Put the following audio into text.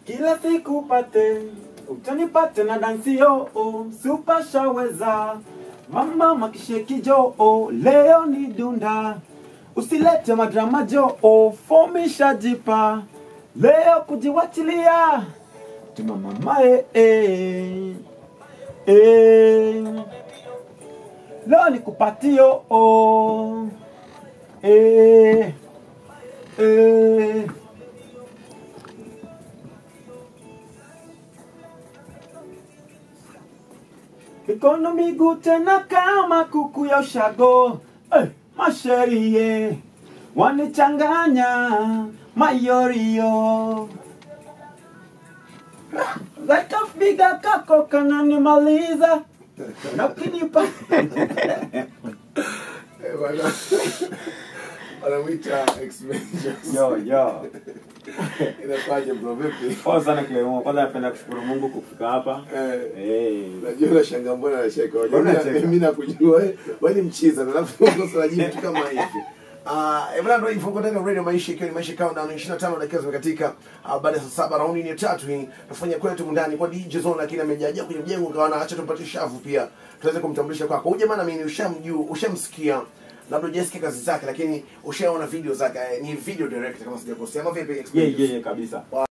Kila siku pate, utanipate na dansio, super shaweza. Mama makisheki jo, leo ni dunda. Usilete madrama jo, fomisha jipa. Leo kujiwachilia. Tuma mama leo ni kupatio mikono miguu tena kama kuku ya ushago. Masherie wanichanganya mayorio. Kafiga kako kananimaliza na ukinipa Anamwita X-Men. yo Inakuaje bro, vipi? poa sana Clemo. Kwanza napenda kushukuru Mungu kufika hapa. Najua unashangaa mbona anacheka. Mimi nakujua wewe ni mchiza, alafu unakosa jibu kama hivi. Bwana ndio hivyo, kwa Radio Maisha, ikiwa ni Maisha Countdown 25 dakika zimekatika baada ya saa 7 raundi ya 3 hii tufanya kwetu ndani kwa DJ Zone, lakini amejaja kwenye mjengo kaona acha tumpatie shavu pia tuweze kumtambulisha kwako. Huyu jamaa mimi ushamjua, ushamsikia, labda hujasikia kazi zake, lakini ushaona video zake. Ni video director kama sijakosea, ama vipi? Yeah kabisa.